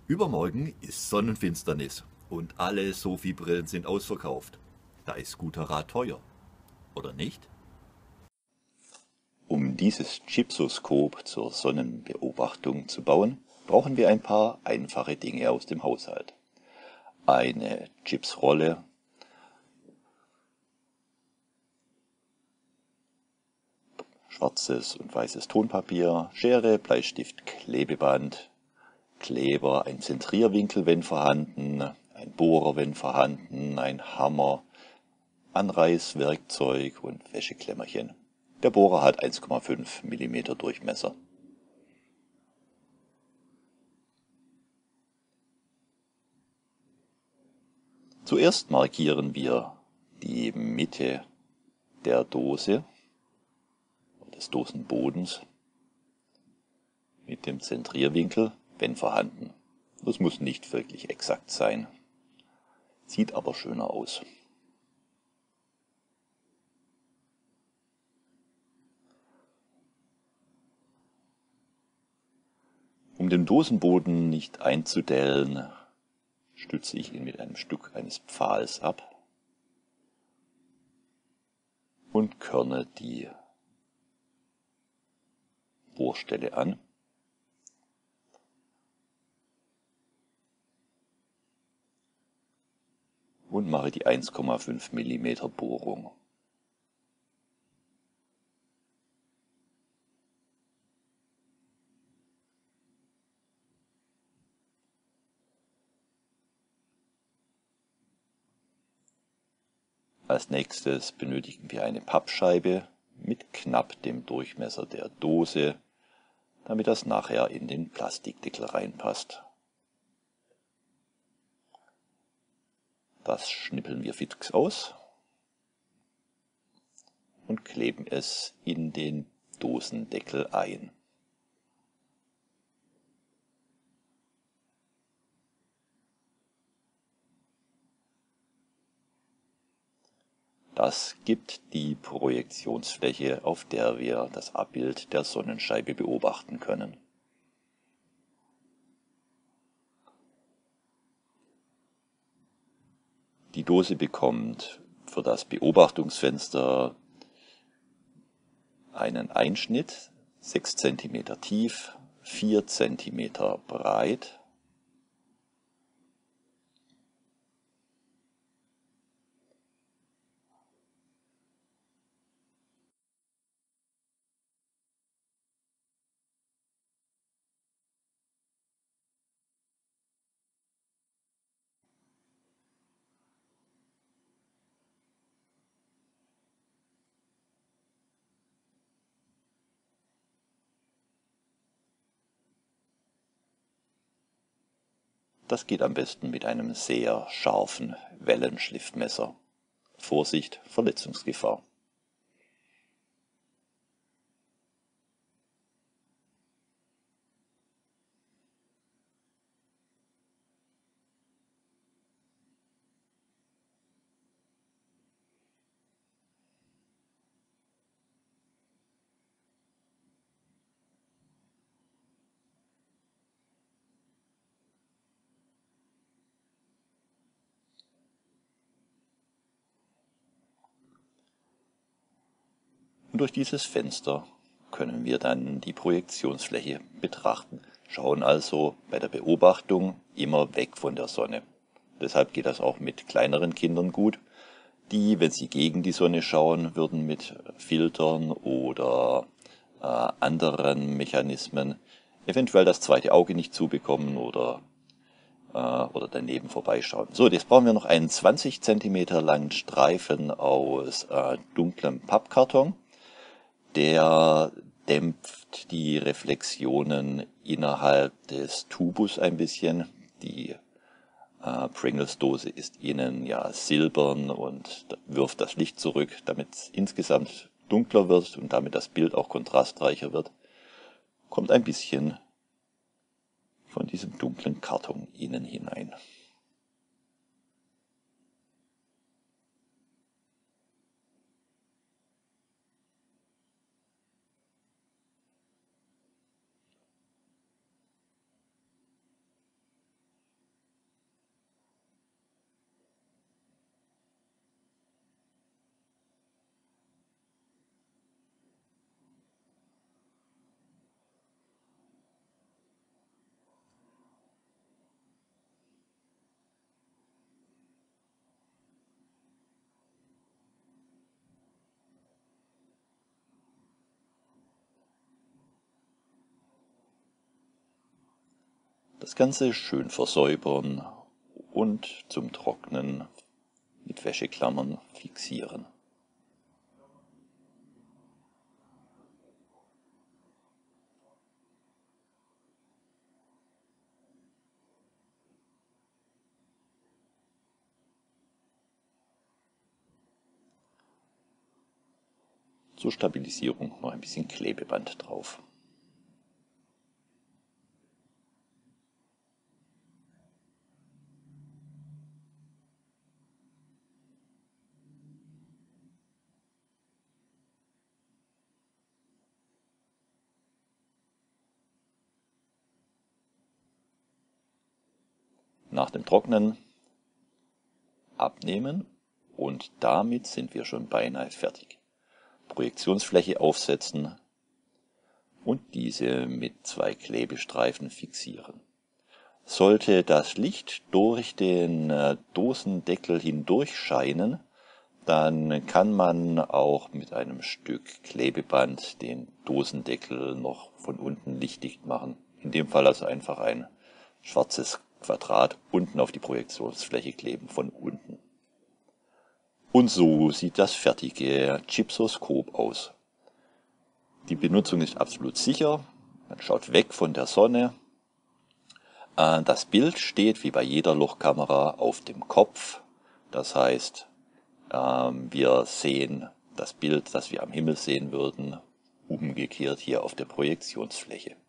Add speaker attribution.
Speaker 1: Übermorgen ist Sonnenfinsternis und alle Sophie-Brillen sind ausverkauft. Da ist guter Rat teuer, oder nicht?
Speaker 2: Um dieses Gypsoskop zur Sonnenbeobachtung zu bauen, brauchen wir ein paar einfache Dinge aus dem Haushalt. Eine Gypsrolle, schwarzes und weißes Tonpapier, Schere, Bleistift, Klebeband, Kleber, ein Zentrierwinkel, wenn vorhanden, ein Bohrer, wenn vorhanden, ein Hammer, Anreißwerkzeug und Wäscheklemmerchen. Der Bohrer hat 1,5 mm Durchmesser. Zuerst markieren wir die Mitte der Dose, des Dosenbodens, mit dem Zentrierwinkel, wenn vorhanden. Das muss nicht wirklich exakt sein, sieht aber schöner aus. Um den Dosenboden nicht einzudellen, stütze ich ihn mit einem Stück eines Pfahls ab und körne die Bohrstelle an. Und mache die 1,5 mm Bohrung. Als nächstes benötigen wir eine Pappscheibe mit knapp dem Durchmesser der Dose, damit das nachher in den Plastikdeckel reinpasst. Das schnippeln wir fix aus und kleben es in den Dosendeckel ein. Das gibt die Projektionsfläche, auf der wir das Abbild der Sonnenscheibe beobachten können. Die Dose bekommt für das Beobachtungsfenster einen Einschnitt, 6 cm tief, 4 cm breit. Das geht am besten mit einem sehr scharfen Wellenschliffmesser. Vorsicht, Verletzungsgefahr. Und durch dieses Fenster können wir dann die Projektionsfläche betrachten, schauen also bei der Beobachtung immer weg von der Sonne. Deshalb geht das auch mit kleineren Kindern gut, die, wenn sie gegen die Sonne schauen würden, mit Filtern oder anderen Mechanismen eventuell das zweite Auge nicht zubekommen oder daneben vorbeischauen. So, jetzt brauchen wir noch einen 20 cm langen Streifen aus dunklem Pappkarton. Der dämpft die Reflexionen innerhalb des Tubus ein bisschen. Die Pringles-Dose ist innen ja silbern und wirft das Licht zurück, damit es insgesamt dunkler wird und damit das Bild auch kontrastreicher wird. Kommt ein bisschen von diesem dunklen Karton innen hinein. Das Ganze schön versäubern und zum Trocknen mit Wäscheklammern fixieren. Zur Stabilisierung noch ein bisschen Klebeband drauf. Nach dem Trocknen abnehmen und damit sind wir schon beinahe fertig. Projektionsfläche aufsetzen und diese mit 2 Klebestreifen fixieren. Sollte das Licht durch den Dosendeckel hindurch scheinen, dann kann man auch mit einem Stück Klebeband den Dosendeckel noch von unten lichtdicht machen. In dem Fall also einfach ein schwarzes Quadrat unten auf die Projektionsfläche kleben, von unten. Und so sieht das fertige Gypsoskop aus. Die Benutzung ist absolut sicher, man schaut weg von der Sonne. Das Bild steht wie bei jeder Lochkamera auf dem Kopf, das heißt, wir sehen das Bild, das wir am Himmel sehen würden, umgekehrt hier auf der Projektionsfläche.